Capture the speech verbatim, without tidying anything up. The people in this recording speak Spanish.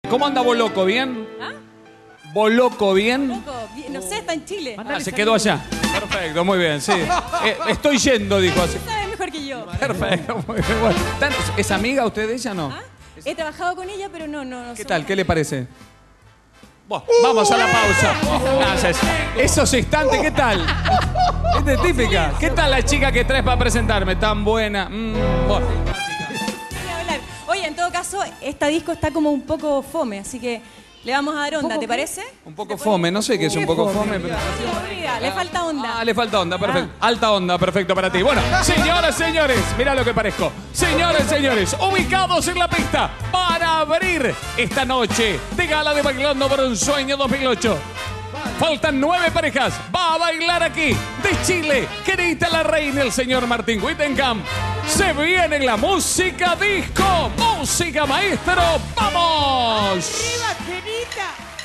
¿Cómo anda Boloco? ¿Bien? ¿Ah? ¿Boloco bien? Loco, bien- no sé, está en Chile. Ah, se quedó allá. Perfecto, muy bien, sí. Eh, estoy yendo, dijo así. Sabe mejor que yo. Perfecto, muy bien. Bueno, ¿tan- ¿es amiga usted de ella o no? ¿Ah? He trabajado con ella, pero no, no, no. ¿Qué somos- tal? ¿Qué le parece? Buah, vamos a la pausa. Gracias. Esos instantes, ¿qué tal? Esta es típica. ¿Qué tal la chica que traes para presentarme? Tan buena. Mm, buah. Ni hablar. Oye, en todo caso, esta disco está como un poco fome, así que le vamos a dar onda, ¿te parece? Un poco fome, no sé qué es un poco fome, pero... Aburrida, le falta onda. Ah, le falta onda, perfecto. Alta onda, perfecto para ti. Bueno, señoras, señores, mira lo que parezco. Señores, señores, ubicados en la pista para abrir esta noche de gala de Bailando por un Sueño dos mil ocho. Faltan nueve parejas. Va a bailar aquí, de Chile, Querita la Reina, el señor Martín Wittenkamp. Se viene la música disco, música maestro. ¡Vamos! ¡Arriba, Querita!